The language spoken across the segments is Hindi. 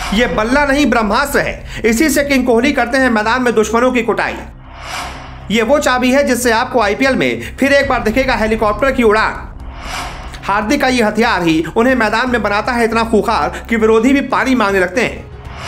ये बल्ला नहीं ब्रह्मास्त्र है। इसी से किंग कोहली करते हैं मैदान में दुश्मनों की कुटाई। ये वो चाबी है जिससे आपको आईपीएल में फिर एक बार दिखेगा हेलीकॉप्टर की उड़ान। हार्दिक का ये हथियार ही उन्हें मैदान में बनाता है इतना खूंखार कि विरोधी भी पानी मांगने लगते हैं।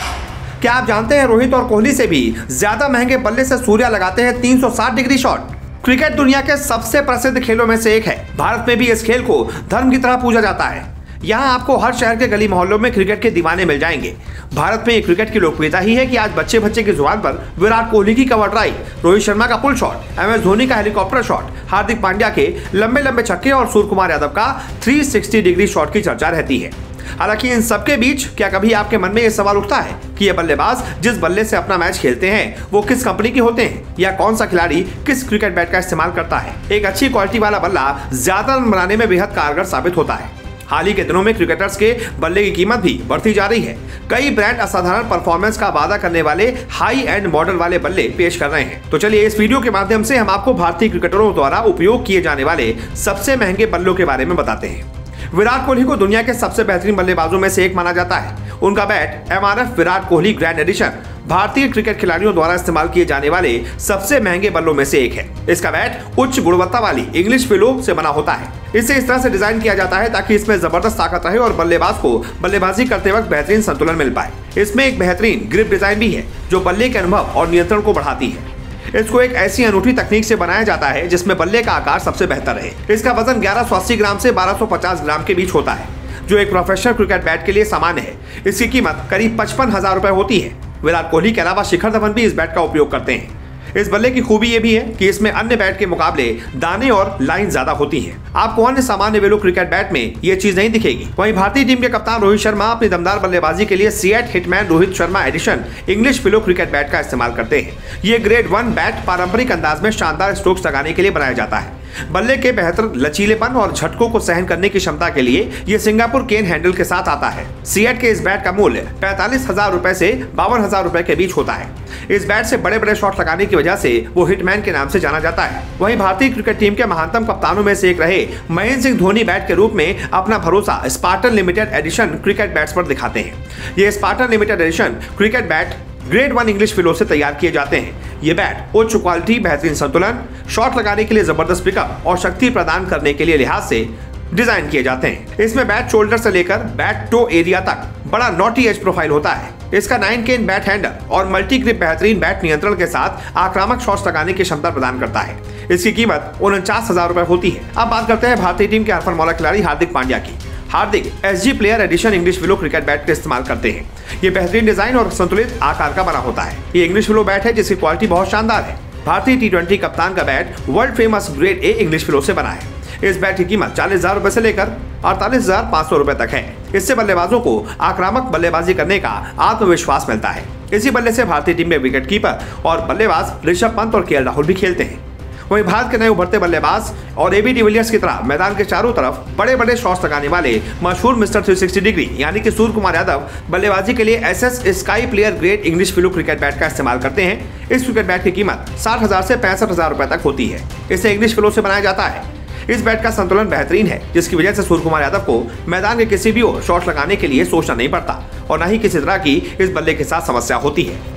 क्या आप जानते हैं रोहित और कोहली से भी ज्यादा महंगे बल्ले से सूर्या लगाते हैं 360 डिग्री शॉट। क्रिकेट दुनिया के सबसे प्रसिद्ध खेलों में से एक है। भारत में भी इस खेल को धर्म की तरह पूजा जाता है। यहाँ आपको हर शहर के गली मोहल्लों में क्रिकेट के दीवाने मिल जाएंगे। भारत में क्रिकेट की लोकप्रियता ही है कि आज बच्चे बच्चे की जुबान पर विराट कोहली की कवर ड्राइव, रोहित शर्मा का पुल शॉट, MS धोनी का हेलीकॉप्टर शॉट, हार्दिक पांड्या के लंबे लंबे छक्के और सूर्य कुमार यादव का 360 डिग्री शॉट की चर्चा रहती है। हालांकि इन सबके बीच क्या कभी आपके मन में यह सवाल उठता है कि ये बल्लेबाज जिस बल्ले से अपना मैच खेलते हैं वो किस कंपनी के होते हैं, या कौन सा खिलाड़ी किस क्रिकेट बैट का इस्तेमाल करता है। एक अच्छी क्वालिटी वाला बल्ला ज्यादा रन बनाने में बेहद कारगर साबित होता है। हाल ही के दिनों में क्रिकेटर्स के बल्ले की कीमत भी बढ़ती जा रही है। कई ब्रांड असाधारण परफॉर्मेंस का वादा करने वाले हाई एंड मॉडल वाले बल्ले पेश कर रहे हैं। तो चलिए इस वीडियो के माध्यम से हम आपको भारतीय क्रिकेटरों द्वारा उपयोग किए जाने वाले सबसे महंगे बल्लों के बारे में बताते हैं। विराट कोहली को दुनिया के सबसे बेहतरीन बल्लेबाजों में से एक माना जाता है। उनका bat MRF Virat Kohli grand edition भारतीय क्रिकेट खिलाड़ियों द्वारा इस्तेमाल किए जाने वाले सबसे महंगे बल्लों में से एक है। इसका बैट उच्च गुणवत्ता वाली इंग्लिश पिलो से बना होता है। इसे इस तरह से डिजाइन किया जाता है ताकि इसमें जबरदस्त ताकत रहे और बल्लेबाज को बल्लेबाजी करते वक्त बेहतरीन संतुलन मिल पाए। इसमें एक बेहतरीन ग्रिप डिजाइन भी है जो बल्ले के अनुभव और नियंत्रण को बढ़ाती है। इसको एक ऐसी अनूठी तकनीक से बनाया जाता है जिसमें बल्ले का आकार सबसे बेहतर रहे। इसका वजन 1180 ग्राम से 1250 ग्राम के बीच होता है, जो एक प्रोफेशनल क्रिकेट बैट के लिए सामान्य है। इसकी कीमत करीब 55,000 रुपए होती है। विराट कोहली के अलावा शिखर धवन भी इस बैट का उपयोग करते हैं। इस बल्ले की खूबी यह भी है कि इसमें अन्य बैट के मुकाबले दाने और लाइन ज्यादा होती हैं। आपको अन्य सामान्य वेलो क्रिकेट बैट में यह चीज नहीं दिखेगी। वहीं भारतीय टीम के कप्तान रोहित शर्मा अपनी दमदार बल्लेबाजी के लिए CEAT hitman Rohit Sharma edition English willow cricket bat का इस्तेमाल करते हैं। ये ग्रेड 1 बैट पारंपरिक अंदाज में शानदार स्ट्रोक्स लगाने के लिए बनाया जाता है। बल्ले के बेहतर लचीलेपन और झटकों को सहन करने की क्षमता के लिए ये सिंगापुर केन हैंडल के साथ आता है। सीएट के इस बैट का मूल्य 45,000 रुपए से 52,000 रुपए के बीच होता है। इस बैट से बड़े बड़े शॉट लगाने की वजह से वो हिटमैन के नाम से जाना जाता है। वहीं भारतीय क्रिकेट टीम के महानतम कप्तानों में से एक रहे महेंद्र सिंह धोनी बैट के रूप में अपना भरोसा Spartan limited edition cricket bats पर दिखाते हैं। ये Spartan limited edition cricket bat grade 1 English willow से तैयार किए जाते हैं। ये बैट उच्च क्वालिटी, बेहतरीन संतुलन, शॉट लगाने के लिए जबरदस्त पिकअप और शक्ति प्रदान करने के लिए लिहाज से डिजाइन किए जाते हैं। इसमें बैट शोल्डर से लेकर बैट टो एरिया तक बड़ा नॉटी एज प्रोफाइल होता है। इसका 9 केन बैट हैंडल और मल्टी ग्रिप बेहतरीन बैट नियंत्रण के साथ आक्रामक शॉट्स लगाने की क्षमता प्रदान करता है। इसकी कीमत 49,000 रुपए होती है। अब बात करते हैं भारतीय टीम के हरफन मौला खिलाड़ी हार्दिक पांड्या की। Hardik SG player edition English willow cricket bat का इस्तेमाल करते हैं। ये बेहतरीन डिजाइन और संतुलित आकार का बना होता है। ये इंग्लिश पिलो बैट है जिसकी क्वालिटी बहुत शानदार है। भारतीय T20 कप्तान का bat world famous grade A English willow से बना है। इस बैट की कीमत 40,000 रुपए से लेकर 48,500 रुपए तक है। इससे बल्लेबाजों को आक्रामक बल्लेबाजी करने का आत्मविश्वास मिलता है। इसी बल्ले से भारतीय टीम में विकेट कीपर और बल्लेबाज ऋषभ पंत और KL राहुल भी खेलते हैं। वहीं भारत के नए उभरते बल्लेबाज और AB डिविलियर्स की तरह मैदान के चारों तरफ बड़े बड़े शॉट्स लगाने वाले मशहूर मिस्टर 360 डिग्री यानी कि सूर्य कुमार यादव बल्लेबाजी के लिए SS sky player grade English willow cricket bat का इस्तेमाल करते हैं। इस क्रिकेट बैट की कीमत 60,000 से 65,000 रुपए तक होती है। इसे इंग्लिश पिलो से बनाया जाता है। इस बैट का संतुलन बेहतरीन है जिसकी वजह से सूर्य कुमार यादव को मैदान के किसी भी ओर शॉट लगाने के लिए सोचना नहीं पड़ता और न ही किसी तरह की इस बल्ले के साथ समस्या होती है।